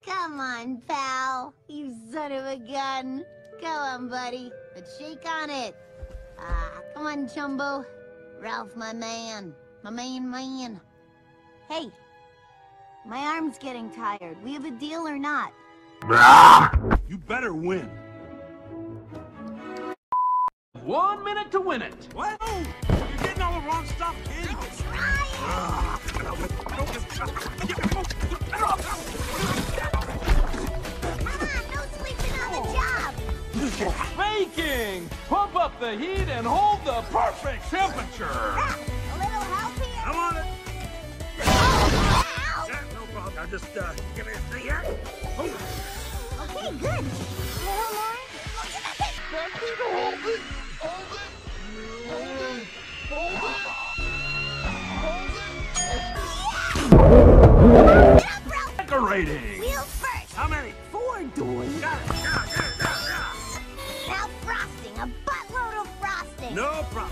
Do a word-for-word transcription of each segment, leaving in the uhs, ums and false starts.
Come on, pal. You son of a gun. Go on, buddy. But shake on it. Ah, come on, Chumbo. Ralph, my man. My main man. Hey. My arm's getting tired. We have a deal or not? You better win. One minute to win it. What? Oh, you're getting all the wrong stuff, kid. I'm trying. Come on, no sleeping on the job. Baking! Pump up the heat and hold the perfect temperature. A little help here? I'm on it. Oh, ow. Yeah, no problem. I'll just, uh, give me a thing here. Oh. Okay, good. A little more. Look at that. Hold it! Hold it! Hold it! Hold it! Get up, Ralph. Decorating. Wheels first. How many? Four, doing. Got it. Yeah, yeah, yeah, yeah. Now frosting. A buttload of frosting. No problem.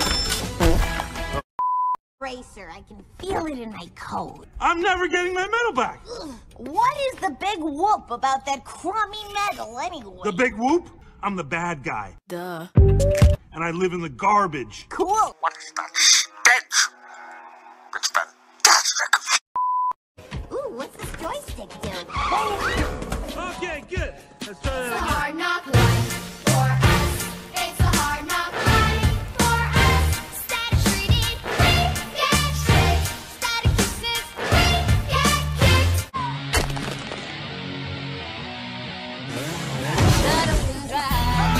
Racer, I can feel it in my coat. I'm never getting my medal back. Ugh. What is the big whoop about that crummy metal, anyway? The big whoop? I'm the bad guy. Duh. And I live in the garbage. Cool. What is that stench? It's fantastic. Ooh, what's this joystick do? Okay, good. Let's try that again. Hard knock life for us. It's a hard knock life for us. Static treated, we get tricked. Static kisses, we get kicked. Shut up and drive.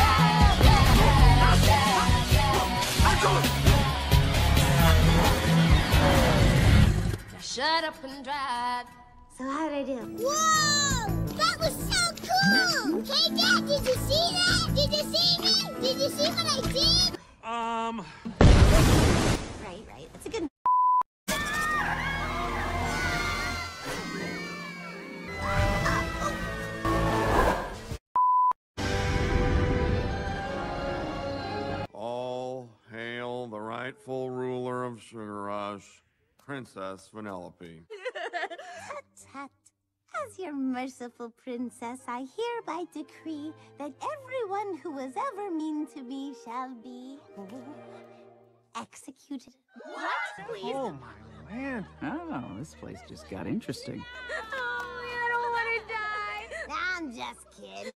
Shut up and drive. So how'd I do? Whoa! That was so cool! Hey, Dad, did you see that? Did you see me? Did you see what I did? Um... Right, right. That's a good... All hail the rightful ruler of Sugar Rush, Princess Vanellope. Tut, tut. As your merciful princess, I hereby decree that everyone who was ever mean to me shall be executed. What? Please? Oh my land. Oh, this place just got interesting. Oh, I don't want to die. I'm just kidding.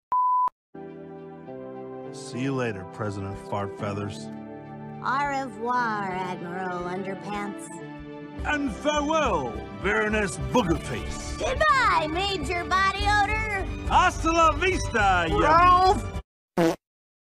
See you later, President Fartfeathers. Au revoir, Admiral Underpants. And farewell, Baroness Boogerface. Goodbye, Major Body Odor. Hasta la vista, you... Ralph!